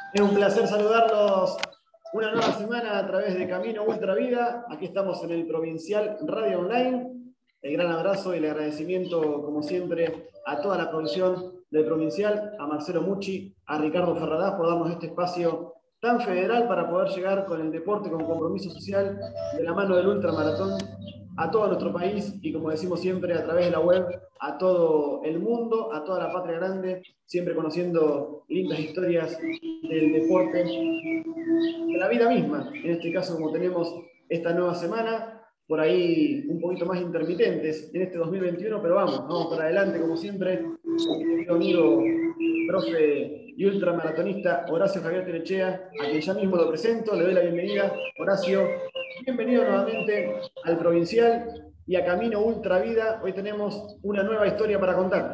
Es un placer saludarlos una nueva semana a través de Camino Ultra Vida. Aquí estamos en el Provincial Radio Online. El gran abrazo y el agradecimiento, como siempre, a toda la producción del Provincial, a Marcelo Mucci, a Ricardo Ferradas por darnos este espacio tan federal para poder llegar con el deporte, con compromiso social, de la mano del ultramaratón, a todo nuestro país y, como decimos siempre, a través de la web, a todo el mundo, a toda la patria grande, siempre conociendo lindas historias del deporte, de la vida misma. En este caso, como tenemos esta nueva semana, por ahí un poquito más intermitentes en este 2021, pero vamos para adelante, como siempre, con mi querido amigo, profe y ultramaratonista Horacio Javier Tenechea, a quien ya mismo lo presento, le doy la bienvenida. Horacio, bienvenido nuevamente al Provincial y a Camino Ultra Vida. Hoy tenemos una nueva historia para contar.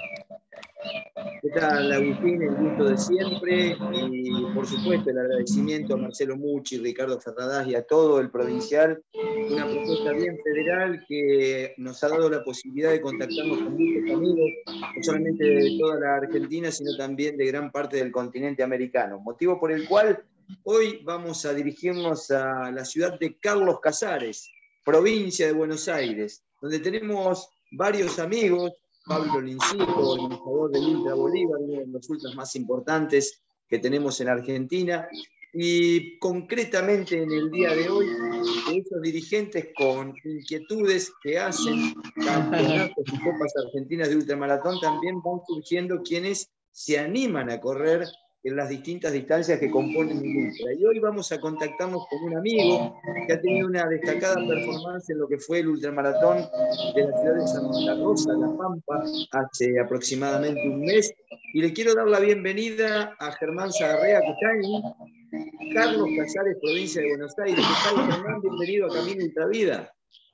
¿Qué tal, Agustín? El gusto de siempre y, por supuesto, el agradecimiento a Marcelo Mucci, Ricardo Ferradas y a todo el Provincial. Una propuesta bien federal que nos ha dado la posibilidad de contactarnos con muchos amigos, no solamente de toda la Argentina, sino también de gran parte del continente americano. Motivo por el cual hoy vamos a dirigirnos a la ciudad de Carlos Casares, provincia de Buenos Aires, donde tenemos varios amigos. Pablo Lincito, organizador del Ultra Bolívar, uno de los ultras más importantes que tenemos en Argentina, y concretamente en el día de hoy, de esos dirigentes con inquietudes que hacen campeonatos y copas argentinas de ultramaratón, también van surgiendo quienes se animan a correr en las distintas distancias que componen el ultra. Y hoy vamos a contactarnos con un amigo que ha tenido una destacada performance en lo que fue el ultramaratón de la ciudad de Santa Rosa, La Pampa, hace aproximadamente un mes. Y le quiero dar la bienvenida a Germán Zagarrea, que está en Carlos Casares, provincia de Buenos Aires. ¿Qué tal, Germán? Bienvenido a Camino Ultravida.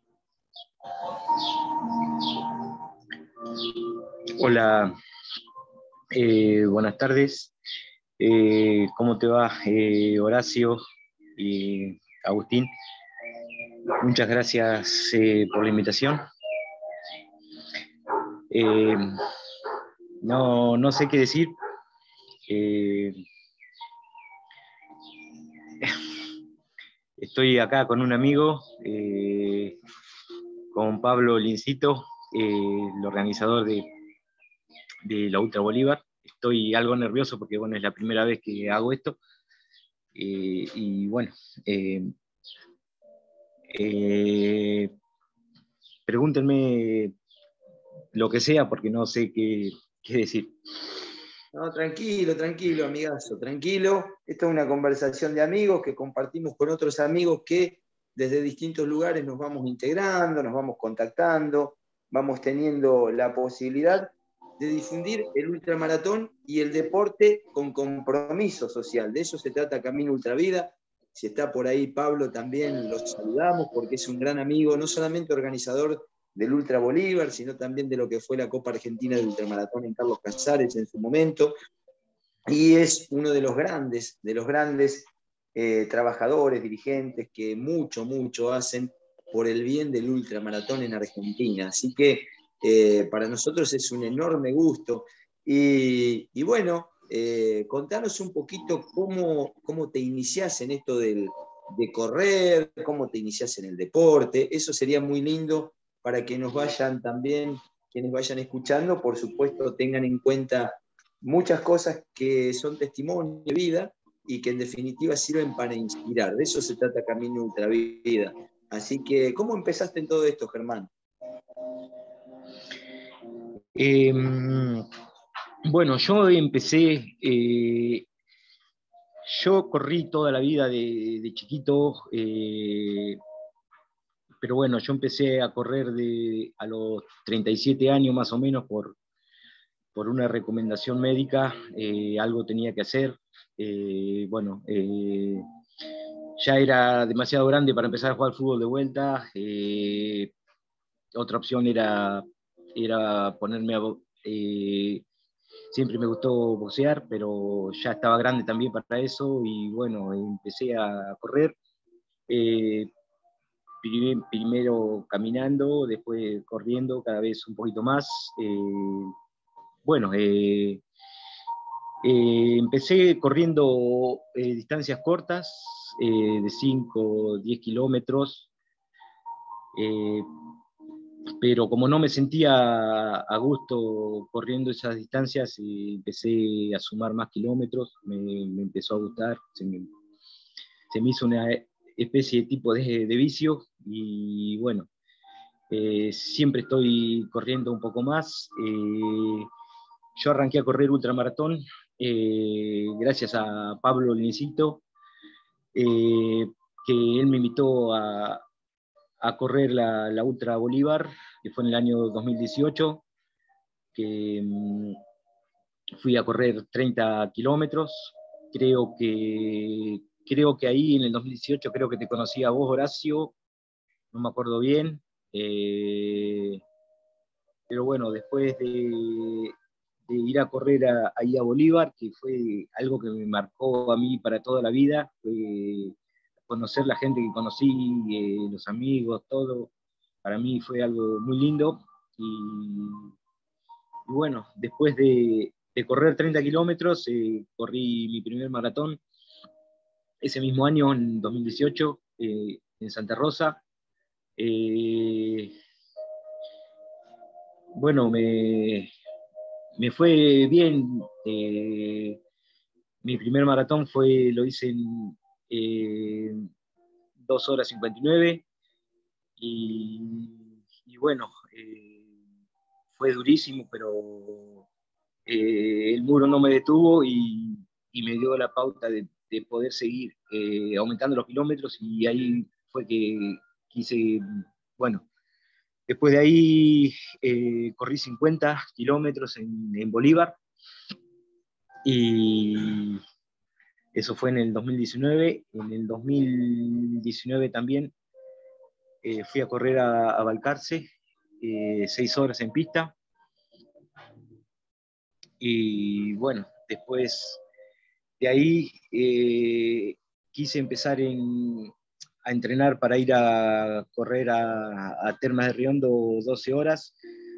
Hola, buenas tardes. ¿Cómo te va, Horacio y Agustín? Muchas gracias por la invitación. No sé qué decir. Estoy acá con un amigo, con Pablo Lincito, el organizador de la Ultra Bolívar. Estoy algo nervioso porque bueno, es la primera vez que hago esto. Y bueno, pregúntenme lo que sea porque no sé qué decir. No, tranquilo, tranquilo, amigazo, tranquilo. Esta es una conversación de amigos que compartimos con otros amigos que desde distintos lugares nos vamos integrando, nos vamos contactando, vamos teniendo la posibilidad de difundir el ultramaratón y el deporte con compromiso social. De eso se trata Camino Ultravida. Si está por ahí Pablo, también los saludamos porque es un gran amigo, no solamente organizador del Ultra Bolívar, sino también de lo que fue la Copa Argentina de Ultramaratón en Carlos Casares en su momento, y es uno de los grandes trabajadores, dirigentes que mucho hacen por el bien del ultramaratón en Argentina. Así que para nosotros es un enorme gusto. Y bueno, contanos un poquito cómo te iniciás en esto de correr, cómo te iniciás en el deporte. Eso sería muy lindo para que nos vayan también, quienes vayan escuchando, por supuesto, tengan en cuenta muchas cosas que son testimonio de vida y que en definitiva sirven para inspirar. De eso se trata Camino Ultravida. Así que, ¿cómo empezaste en todo esto, Germán? Bueno, yo empecé, yo corrí toda la vida de chiquito, pero bueno, yo empecé a correr a los 37 años más o menos por una recomendación médica. Algo tenía que hacer. Ya era demasiado grande para empezar a jugar fútbol de vuelta. Otra opción era ponerme siempre me gustó boxear, pero ya estaba grande también para eso y bueno, empecé a correr. Primero caminando, después corriendo cada vez un poquito más. Bueno, Empecé corriendo distancias cortas, de 5 10 kilómetros, pero como no me sentía a gusto corriendo esas distancias, empecé a sumar más kilómetros, me empezó a gustar, se me hizo una especie de tipo de vicio, y bueno, siempre estoy corriendo un poco más. Yo arranqué a correr ultramaratón gracias a Pablo Lincito, que él me invitó a correr la Ultra Bolívar, que fue en el año 2018, que fui a correr 30 kilómetros. Creo que ahí en el 2018, creo que te conocí a vos, Horacio, no me acuerdo bien. Pero bueno, después de ir a correr ahí a Bolívar, que fue algo que me marcó a mí para toda la vida, fue conocer la gente que conocí, los amigos, todo, para mí fue algo muy lindo. Y bueno, después de correr 30 kilómetros, corrí mi primer maratón ese mismo año, en 2018, en Santa Rosa. Bueno, me fue bien. Mi primer maratón lo hice en 2 horas 59 y bueno, fue durísimo, pero el muro no me detuvo y me dio la pauta de poder seguir aumentando los kilómetros, y ahí fue que quise, bueno, después de ahí corrí 50 kilómetros en Bolívar, y eso fue en el 2019. En el 2019 también fui a correr a Balcarce, 6 horas en pista. Y bueno, después de ahí quise empezar a entrenar para ir a correr a Termas de Riondo 12 horas,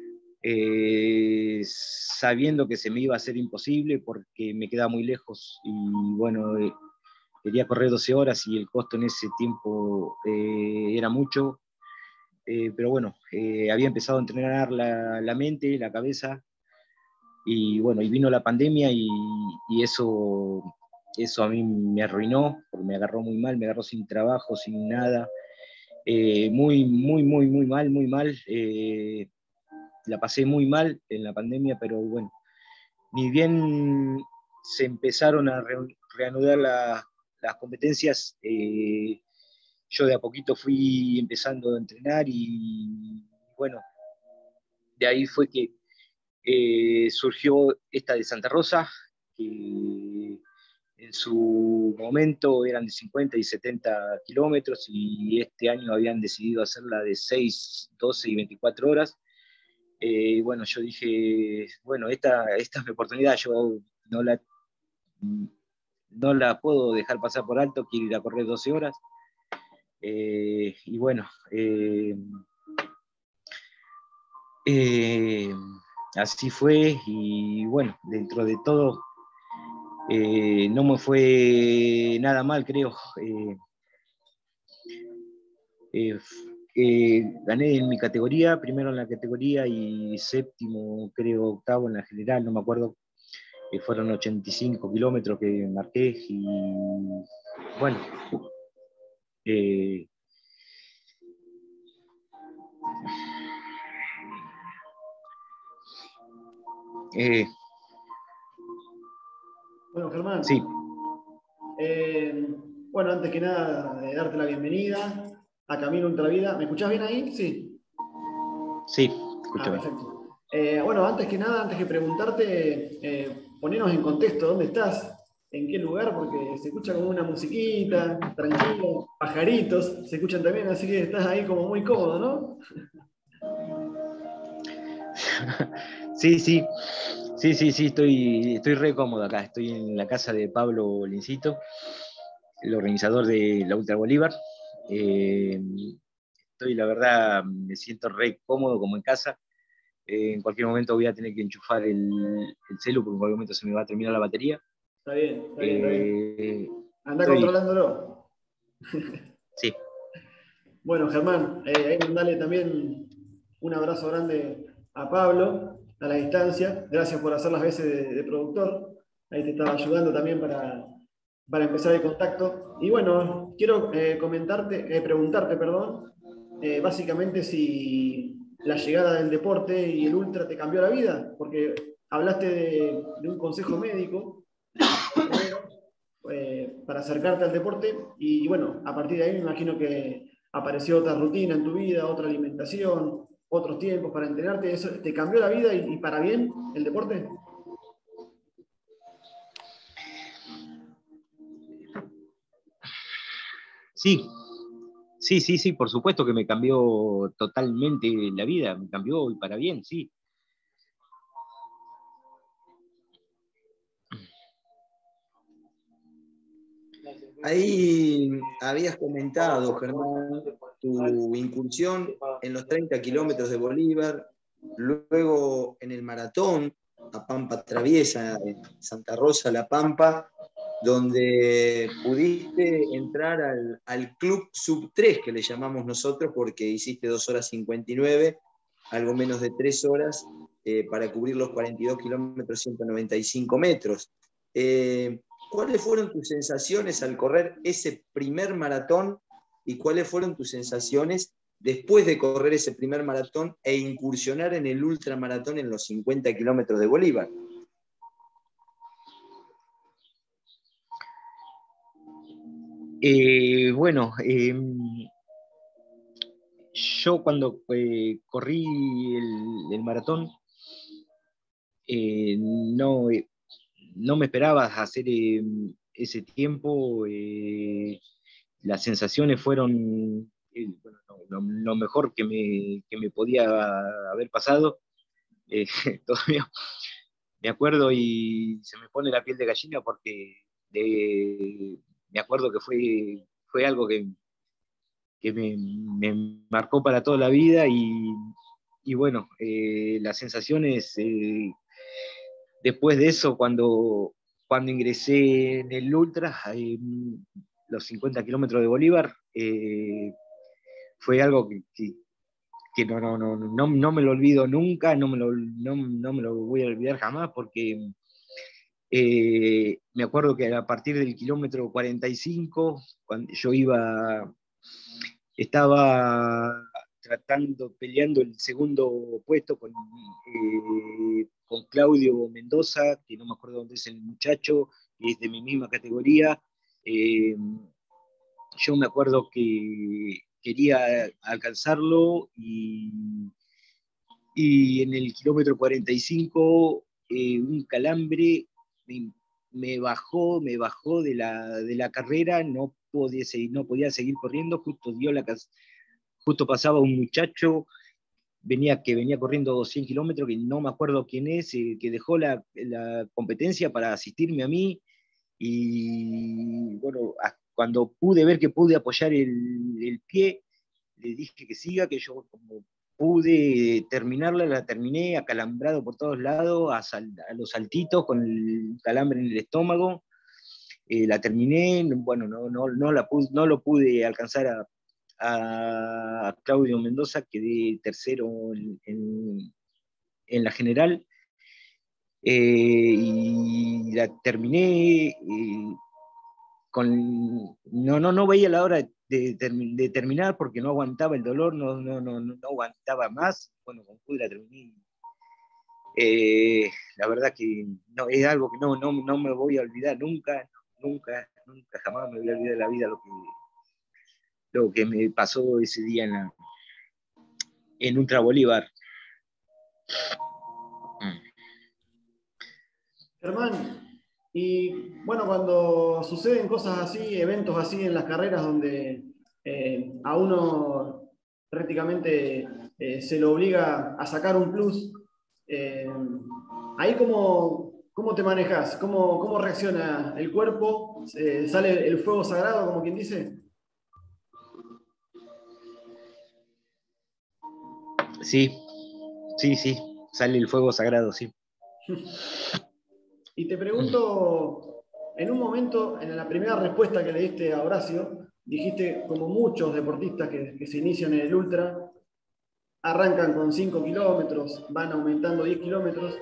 sabiendo que se me iba a hacer imposible porque me quedaba muy lejos, y bueno, quería correr 12 horas y el costo en ese tiempo era mucho, pero bueno, había empezado a entrenar la mente, la cabeza, y bueno, y vino la pandemia, y eso a mí me arruinó, porque me agarró muy mal, me agarró sin trabajo, sin nada, muy, muy, muy, muy mal, muy mal. La pasé muy mal en la pandemia, pero bueno, ni bien se empezaron a reanudar las competencias, yo de a poquito fui empezando a entrenar, y bueno, de ahí fue que surgió esta de Santa Rosa, que en su momento eran de 50 y 70 kilómetros, y este año habían decidido hacerla de 6, 12 y 24 horas. Bueno, yo dije, bueno, esta es mi oportunidad, yo no la, no la puedo dejar pasar por alto, quiero ir a correr 12 horas. Y bueno, así fue, y bueno, dentro de todo no me fue nada mal, creo. Eh, Gané en mi categoría, primero en la categoría y séptimo, creo, octavo en la general, no me acuerdo. Fueron 85 kilómetros que marqué, y bueno, eh, eh, Bueno, Germán, sí, bueno, antes que nada, darte la bienvenida a Camino Ultra Vida. ¿Me escuchás bien ahí? Sí. sí, Ah, escúchame. perfecto. Bueno, antes que nada, antes que preguntarte, ponernos en contexto, ¿dónde estás? ¿En qué lugar? Porque se escucha como una musiquita, tranquilo, pajaritos se escuchan también, así que estás ahí como muy cómodo, ¿no? Sí, sí, sí, sí, sí, estoy re cómodo acá. Estoy en la casa de Pablo Lincito, el organizador de la Ultra Bolívar. Estoy, la verdad, me siento re cómodo como en casa. En cualquier momento voy a tener que enchufar el celu porque en cualquier momento se me va a terminar la batería. Está bien, está bien, está bien. Anda Estoy, controlándolo. sí. Bueno, Germán, ahí mandale también un abrazo grande a Pablo, a la distancia. Gracias por hacer las veces de productor. Ahí te estaba ayudando también para empezar el contacto. Y bueno, quiero preguntarte, perdón, básicamente si la llegada del deporte y el ultra te cambió la vida, porque hablaste de un consejo médico primero, para acercarte al deporte y bueno, a partir de ahí me imagino que apareció otra rutina en tu vida, otra alimentación, otros tiempos para entrenarte. ¿Eso te cambió la vida y para bien el deporte? Sí, sí, sí, sí, por supuesto que me cambió totalmente la vida, me cambió y para bien, sí. Ahí habías comentado, Germán, tu incursión en los 30 kilómetros de Bolívar, luego en el maratón a Pampa Traviesa, en Santa Rosa, La Pampa, donde pudiste entrar al club sub 3 que le llamamos nosotros, porque hiciste 2 horas 59, algo menos de 3 horas, para cubrir los 42 kilómetros 195 metros. ¿Cuáles fueron tus sensaciones al correr ese primer maratón y cuáles fueron tus sensaciones después de correr ese primer maratón e incursionar en el ultramaratón en los 50 kilómetros de Bolívar? Bueno, yo cuando corrí el maratón, no me esperaba hacer ese tiempo. Las sensaciones fueron bueno, lo mejor que me podía haber pasado. Todavía me acuerdo y se me pone la piel de gallina porque me acuerdo que fue algo que me marcó para toda la vida y bueno, las sensaciones después de eso, cuando ingresé en el Ultra, los 50 kilómetros de Bolívar, fue algo que no me lo olvido nunca, no me lo voy a olvidar jamás, porque me acuerdo que a partir del kilómetro 45, cuando yo estaba peleando el segundo puesto con Claudio Mendoza, que no me acuerdo dónde es el muchacho, que es de mi misma categoría. Eh, yo me acuerdo que quería alcanzarlo y en el kilómetro 45 un calambre me bajó de la carrera, no podía seguir corriendo, justo pasaba un muchacho que venía corriendo 100 kilómetros, que no me acuerdo quién es, que dejó la competencia para asistirme a mí, y bueno, cuando pude ver que pude apoyar el pie, le dije que siga, que yo como pude terminarla, la terminé acalambrado por todos lados, a los saltitos, con el calambre en el estómago. La terminé, bueno, no lo pude alcanzar a Claudio Mendoza, quedé tercero en la general, y la terminé no veía la hora de terminar porque no aguantaba el dolor, no aguantaba más. Bueno, con pude la terminé. La verdad que no, es algo que no me voy a olvidar nunca, nunca jamás me voy a olvidar de la vida lo que me pasó ese día en Ultra Bolívar. Germán, y bueno, cuando suceden cosas así, eventos así en las carreras donde a uno prácticamente se lo obliga a sacar un plus, eh, ahí cómo te manejas, cómo reacciona el cuerpo, sale el fuego sagrado, como quien dice. Sí, sí, sí. sale el fuego sagrado, sí. Y te pregunto, en un momento, en la primera respuesta que le diste a Horacio, dijiste, como muchos deportistas que se inician en el ultra, arrancan con 5 kilómetros, van aumentando 10 kilómetros.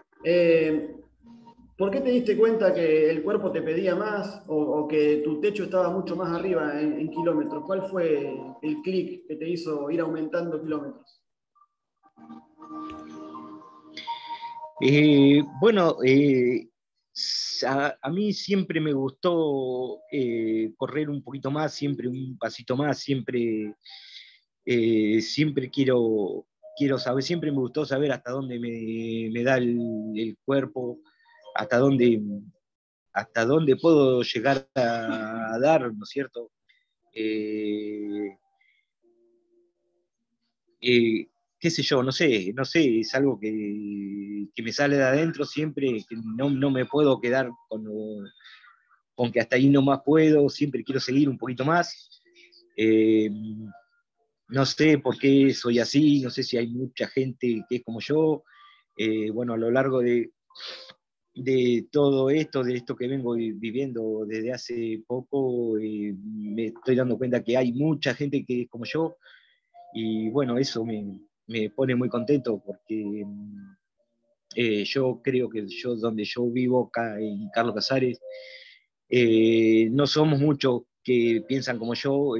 ¿Por qué te diste cuenta que el cuerpo te pedía más o que tu techo estaba mucho más arriba en kilómetros? ¿Cuál fue el clic que te hizo ir aumentando kilómetros? Bueno, a mí siempre me gustó correr un poquito más, siempre un pasito más, siempre quiero saber, siempre me gustó saber hasta dónde me da el cuerpo, hasta hasta dónde puedo llegar a dar, ¿no es cierto? Eh, eh, qué sé yo, no sé, es algo que me sale de adentro siempre, que no me puedo quedar con que hasta ahí no más puedo, siempre quiero seguir un poquito más. Eh, no sé por qué soy así, no sé si hay mucha gente que es como yo. Bueno, a lo largo de todo esto, de esto que vengo viviendo desde hace poco, me estoy dando cuenta que hay mucha gente que es como yo, y bueno, eso me pone muy contento porque yo creo que yo, donde yo vivo, acá en Carlos Casares, no somos muchos que piensan como yo,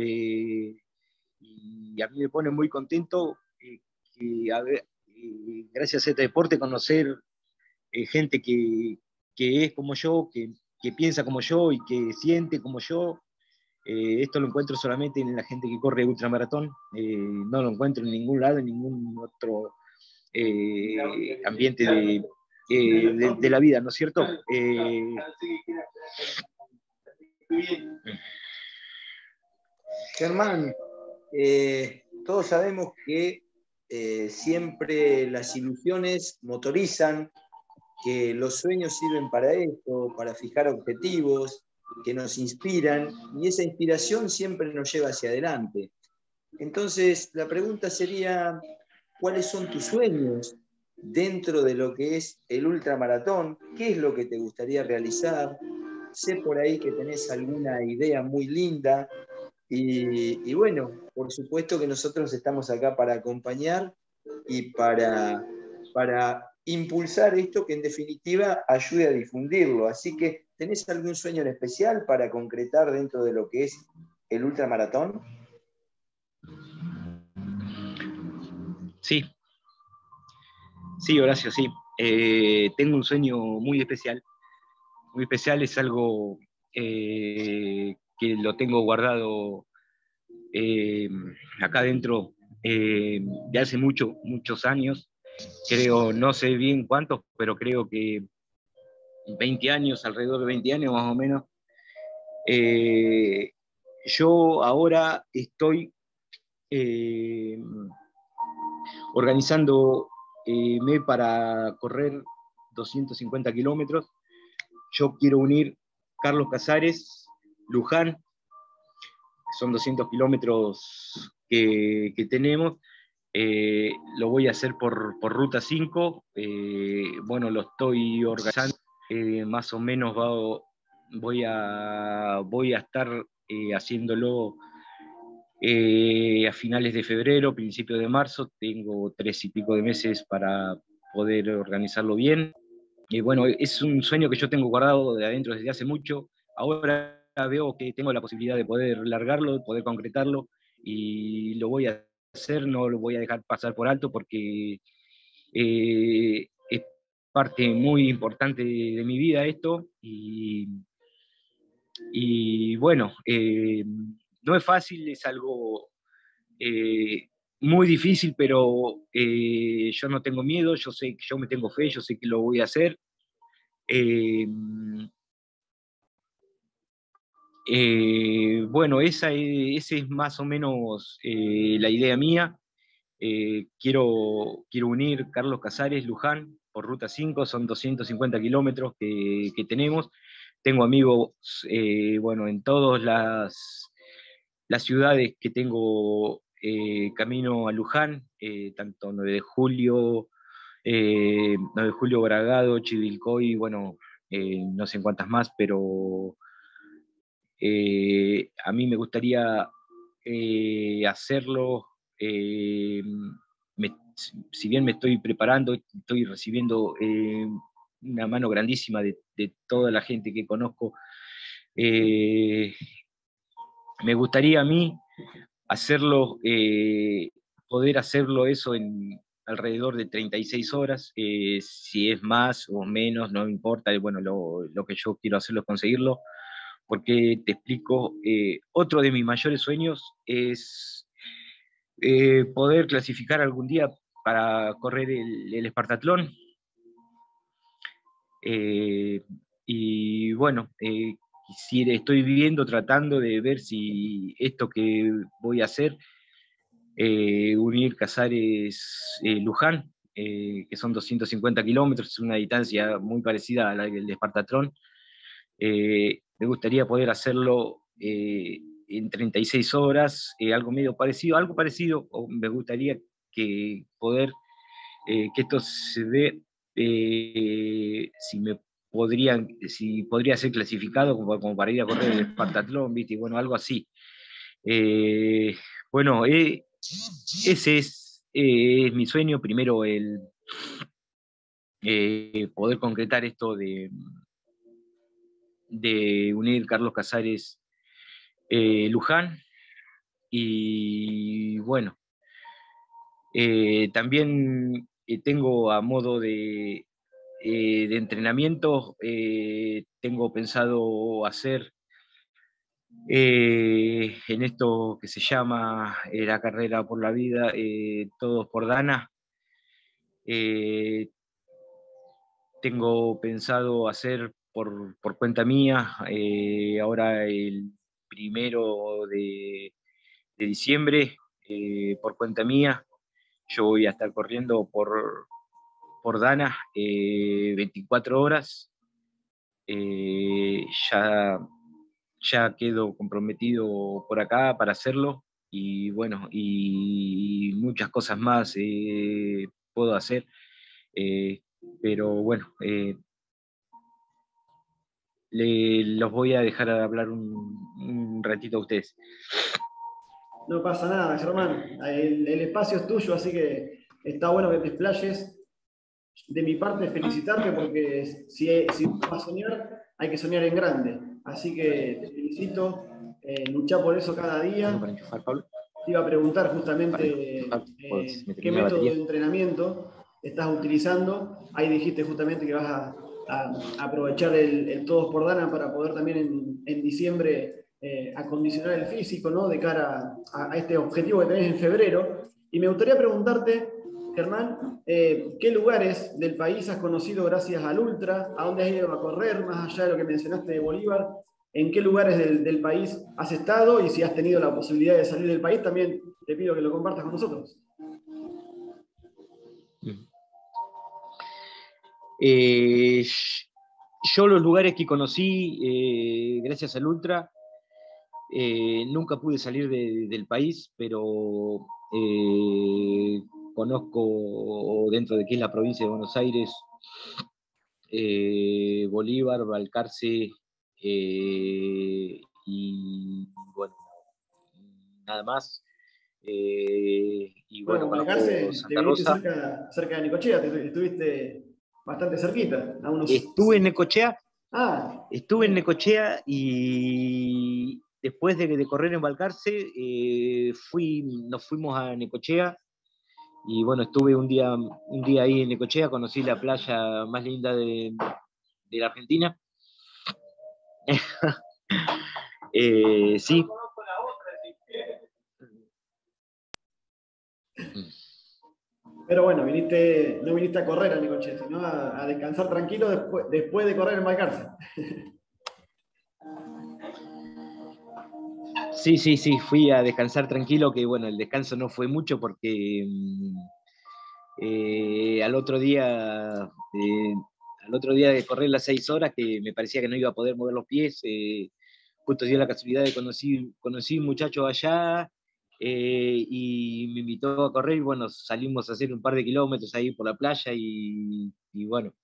y a mí me pone muy contento que, gracias a este deporte, conocer gente que es como yo, que piensa como yo y que siente como yo. Esto lo encuentro solamente en la gente que corre ultramaratón, no lo encuentro en ningún lado, en ningún otro ambiente de la vida, ¿no es cierto? Germán, todos sabemos que siempre las ilusiones motorizan, que los sueños sirven para esto, para fijar objetivos, que nos inspiran, y esa inspiración siempre nos lleva hacia adelante. Entonces, la pregunta sería, ¿cuáles son tus sueños dentro de lo que es el ultramaratón? ¿Qué es lo que te gustaría realizar? Sé por ahí que tenés alguna idea muy linda y bueno, por supuesto que nosotros estamos acá para acompañar y para impulsar esto que en definitiva ayude a difundirlo. Así que, ¿tenés algún sueño en especial para concretar dentro de lo que es el ultramaratón? Sí, sí, Horacio, sí. Tengo un sueño muy especial. Muy especial, es algo que lo tengo guardado eh, acá dentro de hace muchos años. Creo, no sé bien cuántos, pero creo que 20 años, alrededor de 20 años más o menos. Eh, yo ahora estoy eh, organizando para correr 250 kilómetros. Yo quiero unir Carlos Casares, Luján, son 200 kilómetros que tenemos. Lo voy a hacer por Ruta 5. Bueno, lo estoy organizando. Más o menos voy a estar haciéndolo a finales de febrero, principios de marzo. Tengo 3 y pico de meses para poder organizarlo bien. Bueno, es un sueño que yo tengo guardado de adentro desde hace mucho. Ahora veo que tengo la posibilidad de poder largarlo, de poder concretarlo, y lo voy a hacer, no lo voy a dejar pasar por alto porque es parte muy importante de mi vida esto, y bueno, no es fácil, es algo muy difícil, pero yo no tengo miedo, yo sé que yo me tengo fe, yo sé que lo voy a hacer. Eh, bueno, esa es más o menos la idea mía. Quiero unir Carlos Casares, Luján, por Ruta 5, son 250 kilómetros que tenemos. Tengo amigos, bueno, en todas las ciudades que tengo camino a Luján, tanto 9 de julio, 9 de Julio, Bragado, Chivilcoy, bueno, no sé en cuántas más, pero a mí me gustaría hacerlo. Si bien me estoy preparando, estoy recibiendo una mano grandísima de toda la gente que conozco. Me gustaría a mí hacerlo, poder hacerlo eso en alrededor de 36 horas, si es más o menos, no importa, bueno, lo que yo quiero hacerlo es conseguirlo, porque te explico, otro de mis mayores sueños es poder clasificar algún día para correr el Espartatlón. Y bueno, estoy viviendo, tratando de ver si esto que voy a hacer, unir Casares-Luján, que son 250 kilómetros, es una distancia muy parecida a la del Espartatlón. Me gustaría poder hacerlo en 36 horas, algo parecido, o me gustaría que poder, que esto se dé, si podría ser clasificado como para ir a correr el Espartatlón, ¿viste? Bueno, algo así. Eh, bueno, ese es mi sueño, primero poder concretar esto de unir Carlos Casares Luján. Y bueno, también tengo a modo de entrenamiento, tengo pensado hacer en esto que se llama la carrera por la vida, Todos por Dana. Tengo pensado hacer por cuenta mía, ahora el 1 de diciembre, por cuenta mía. Yo voy a estar corriendo por Dana 24 horas. Eh, ya, ya quedo comprometido por acá para hacerlo, y bueno, y muchas cosas más puedo hacer, eh, pero bueno, los voy a dejar hablar un ratito a ustedes. No pasa nada, Germán. El espacio es tuyo, así que está bueno que te explayes. De mi parte, felicitarte porque si vas a soñar, hay que soñar en grande. Así que te felicito, luchá por eso cada ¿Algo día. para enchufar, Pablo? Te iba a preguntar Para justamente enchufar, pues, me qué termina la método batería. de entrenamiento estás utilizando. Ahí dijiste justamente que vas a aprovechar el Todos por Dana para poder también en diciembre acondicionar el físico, ¿no? De cara a este objetivo que tenés en febrero. Y me gustaría preguntarte, Germán, ¿qué lugares del país has conocido gracias al Ultra? ¿A dónde has ido a correr, más allá de lo que mencionaste de Bolívar? ¿En qué lugares del país has estado? Y si has tenido la posibilidad de salir del país, también te pido que lo compartas con nosotros. Yo los lugares que conocí gracias al Ultra, nunca pude salir del país, pero conozco dentro de que es la provincia de Buenos Aires, Bolívar, Balcarce, y bueno, nada más. Y Bueno, bueno, con conozco Balcarce te Santa viniste Rosa. cerca de Necochea, estuviste bastante cerquita, a unos... Estuve en Necochea, Ah, Estuve en Necochea, y después de correr en Balcarce, nos fuimos a Necochea, y bueno, estuve un día ahí en Necochea, conocí la playa más linda de la Argentina. Sí. pero bueno, no viniste a correr a Necochea, sino a descansar tranquilo después de correr en Balcarce. Sí, sí, sí, fui a descansar tranquilo, que bueno, el descanso no fue mucho porque al otro día de correr las 6 horas, que me parecía que no iba a poder mover los pies, justo dio la casualidad de conocí un muchacho allá, y me invitó a correr, y bueno, salimos a hacer un par de kilómetros ahí por la playa, y bueno,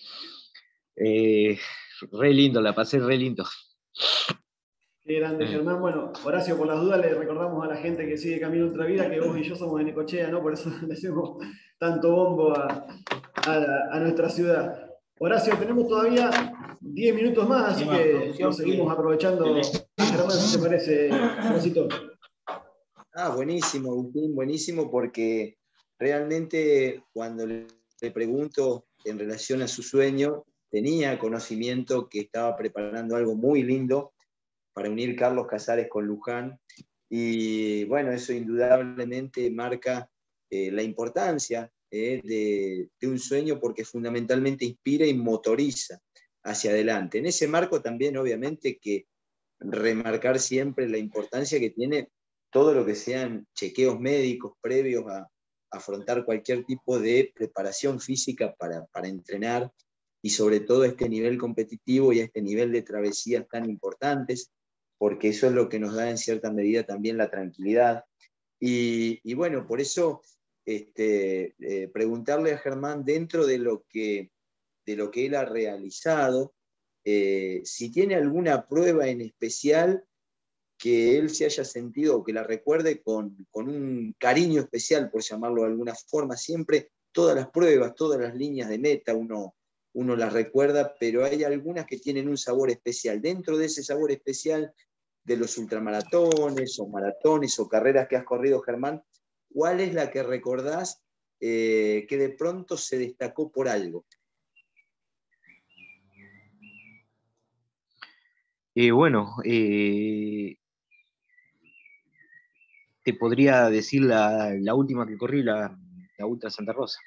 re lindo, la pasé re lindo. Qué grande, Germán. Bueno, Horacio, por las dudas le recordamos a la gente que sigue Camino Ultra Vida que vos y yo somos de Necochea, ¿no? Por eso le hacemos tanto bombo a nuestra ciudad. Horacio, tenemos todavía 10 minutos más, así que lo seguimos aprovechando a Germán, si te parece, Horacito. Buenísimo, Agustín, buenísimo, porque realmente cuando le pregunto en relación a su sueño, tenía conocimiento que estaba preparando algo muy lindo para unir Carlos Casares con Luján. Y bueno, eso indudablemente marca la importancia de un sueño, porque fundamentalmente inspira y motoriza hacia adelante. En ese marco también, obviamente, que remarcar siempre la importancia que tiene todo lo que sean chequeos médicos previos a afrontar cualquier tipo de preparación física para entrenar, y sobre todo a este nivel competitivo y a este nivel de travesías tan importantes, porque eso es lo que nos da en cierta medida también la tranquilidad. Y bueno, por eso preguntarle a Germán, dentro de lo que él ha realizado, si tiene alguna prueba en especial que él se haya sentido o que la recuerde con un cariño especial, por llamarlo de alguna forma. Siempre todas las pruebas, todas las líneas de meta uno las recuerda, pero hay algunas que tienen un sabor especial. Dentro de ese sabor especial de los ultramaratones o maratones o carreras que has corrido, Germán, ¿cuál es la que recordás que de pronto se destacó por algo? Bueno, te podría decir la última que corrí, la Ultra Santa Rosa.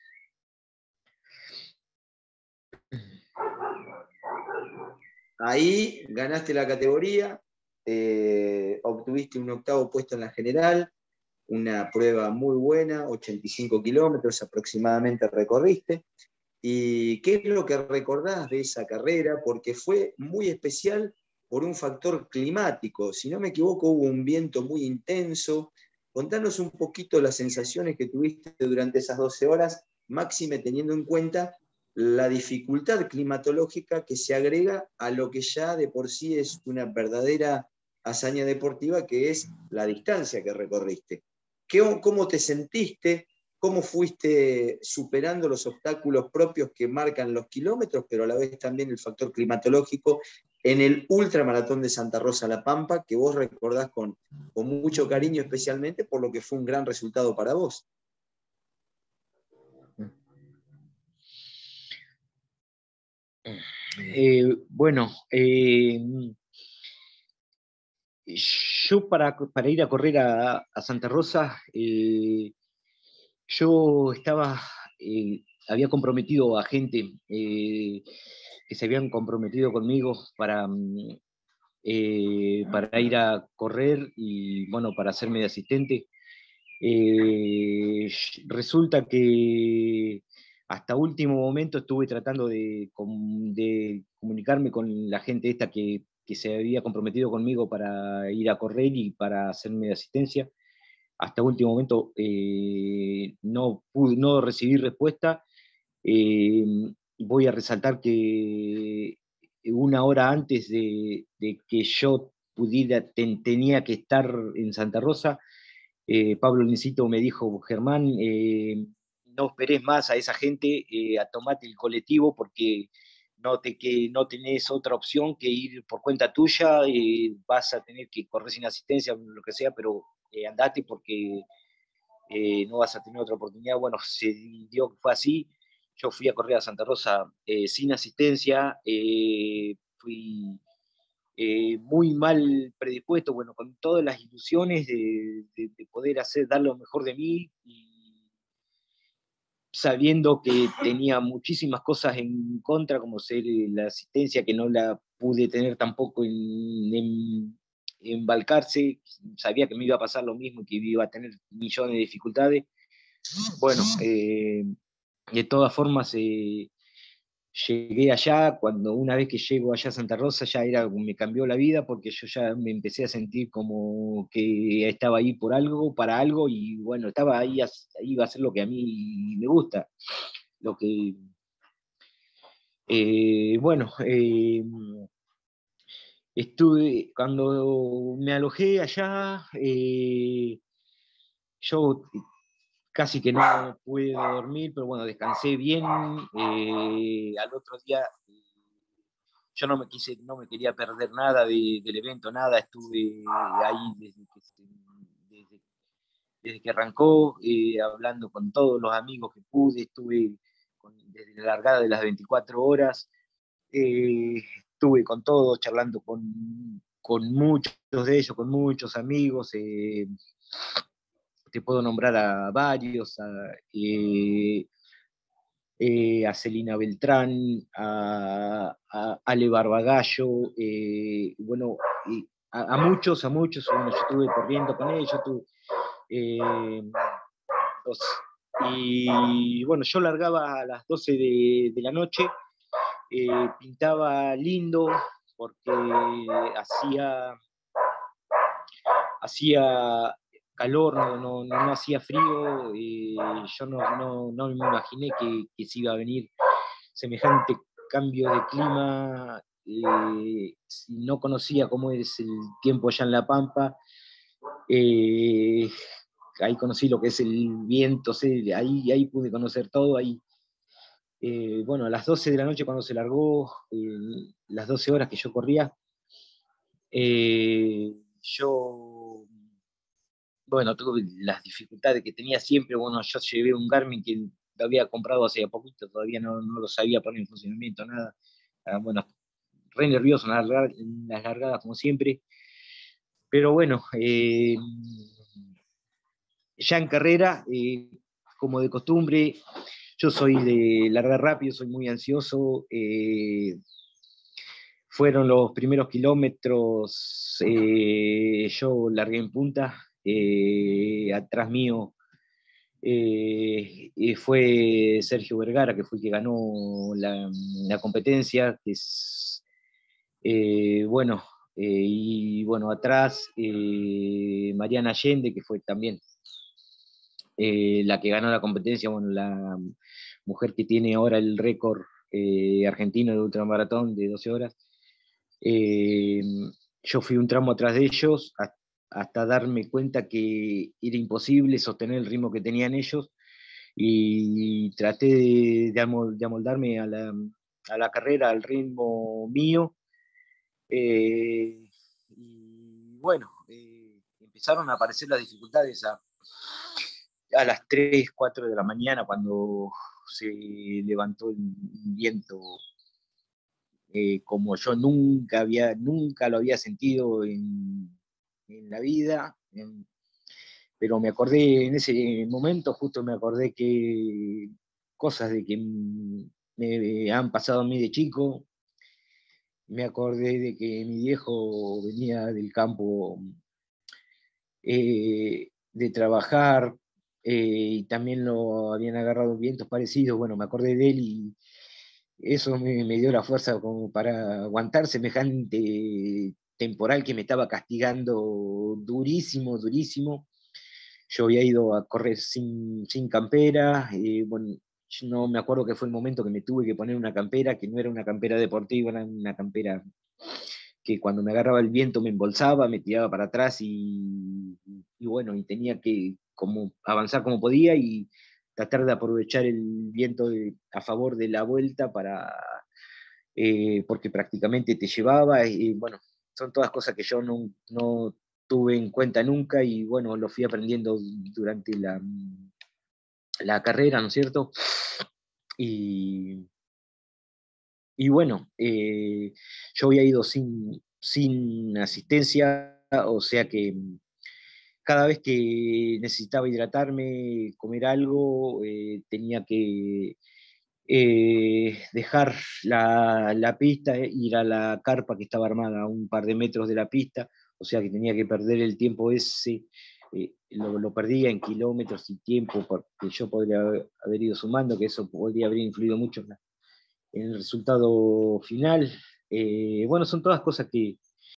Ahí ganaste la categoría, obtuviste un 8º puesto en la general, una prueba muy buena, 85 kilómetros aproximadamente recorriste. ¿Y qué es lo que recordás de esa carrera? Porque fue muy especial por un factor climático. Si no me equivoco, hubo un viento muy intenso. Contanos un poquito las sensaciones que tuviste durante esas 12 horas, máxime teniendo en cuenta la dificultad climatológica que se agrega a lo que ya de por sí es una verdadera hazaña deportiva, que es la distancia que recorriste. ¿Cómo te sentiste? ¿Cómo fuiste superando los obstáculos propios que marcan los kilómetros, pero a la vez también el factor climatológico, en el ultramaratón de Santa Rosa La Pampa, que vos recordás con mucho cariño, especialmente por lo que fue un gran resultado para vos? Bueno, yo para ir a correr a Santa Rosa, yo había comprometido a gente que se habían comprometido conmigo para ir a correr y bueno, para hacerme de asistente. Resulta que hasta último momento estuve tratando de comunicarme con la gente esta que se había comprometido conmigo para ir a correr y para hacerme de asistencia. Hasta último momento no recibí respuesta. Eh, Voy a resaltar que una hora antes de que yo tenía que estar en Santa Rosa, Pablo Nicito me dijo: Germán, no esperes más a esa gente, a tomate el colectivo porque que no tenés otra opción que ir por cuenta tuya, vas a tener que correr sin asistencia, lo que sea, pero andate porque no vas a tener otra oportunidad. Bueno, se dio que fue así. Yo fui a correr a Santa Rosa sin asistencia, fui muy mal predispuesto, bueno, con todas las ilusiones de poder dar lo mejor de mí, y sabiendo que tenía muchísimas cosas en contra, como ser la asistencia, que no la pude tener tampoco en Balcarce. Sabía que me iba a pasar lo mismo y que iba a tener millones de dificultades. Bueno, de todas formas, llegué allá, cuando una vez que llego allá a Santa Rosa, ya me cambió la vida, porque yo ya me empecé a sentir como que estaba ahí por algo, para algo, y bueno, estaba ahí, iba a hacer lo que a mí me gusta, lo que, bueno, cuando me alojé allá, yo casi que no pude dormir, pero bueno, descansé bien. Al otro día yo no me quería perder nada del evento, nada, estuve ahí desde, desde que arrancó, hablando con todos los amigos que pude, estuve desde la largada de las 24 horas, estuve con todos, charlando con muchos de ellos, con muchos amigos, te puedo nombrar a varios, a Celina Beltrán, a Ale Barbagallo, bueno, a muchos, bueno, yo estuve corriendo con ellos, eh, y bueno, yo largaba a las 12 de la noche, pintaba lindo, porque hacía calor, no hacía frío, yo no me imaginé que se iba a venir semejante cambio de clima, si no conocía cómo es el tiempo allá en La Pampa, ahí conocí lo que es el viento, ahí pude conocer todo, ahí, bueno, a las 12 de la noche cuando se largó, las 12 horas que yo corría, yo, bueno, tuve las dificultades que tenía siempre, bueno, yo llevé un Garmin que lo había comprado hace poquito, todavía no lo sabía poner en funcionamiento, nada, bueno, re nervioso en las largadas como siempre, pero bueno, ya en carrera, como de costumbre, yo soy de largar rápido, soy muy ansioso, fueron los primeros kilómetros, yo largué en punta, atrás mío fue Sergio Vergara, que fue el que ganó la competencia, que es, bueno, y bueno, atrás Mariana Allende, que fue también la que ganó la competencia, bueno, la mujer que tiene ahora el récord argentino de ultramaratón de 12 horas. Eh, yo fui un tramo atrás de ellos hasta darme cuenta que era imposible sostener el ritmo que tenían ellos, y traté de amoldarme a la carrera, al ritmo mío. Y bueno, empezaron a aparecer las dificultades a las 3, 4 de la mañana, cuando se levantó el viento, como yo nunca lo había sentido en la vida, pero me acordé en ese momento, justo me acordé que cosas de que me han pasado a mí de chico, me acordé de que mi viejo venía del campo, de trabajar, y también lo habían agarrado vientos parecidos, bueno, me acordé de él y eso me dio la fuerza como para aguantar semejante temporal que me estaba castigando durísimo, durísimo. Yo había ido a correr sin campera, bueno, yo no me acuerdo que fue el momento que me tuve que poner una campera, que no era una campera deportiva, era una campera que cuando me agarraba el viento me embolsaba, me tiraba para atrás, y bueno, y tenía que como avanzar como podía y tratar de aprovechar el viento a favor de la vuelta porque prácticamente te llevaba, y bueno, son todas cosas que yo no tuve en cuenta nunca, y bueno, lo fui aprendiendo durante la carrera, ¿no es cierto? Y, y bueno, yo había ido sin asistencia, o sea que cada vez que necesitaba hidratarme, comer algo, tenía que dejar la pista, ir a la carpa que estaba armada a un par de metros de la pista, o sea que tenía que perder el tiempo ese, lo perdía en kilómetros y tiempo, porque yo podría haber ido sumando, que eso podría haber influido mucho en el resultado final. Bueno, son todas cosas que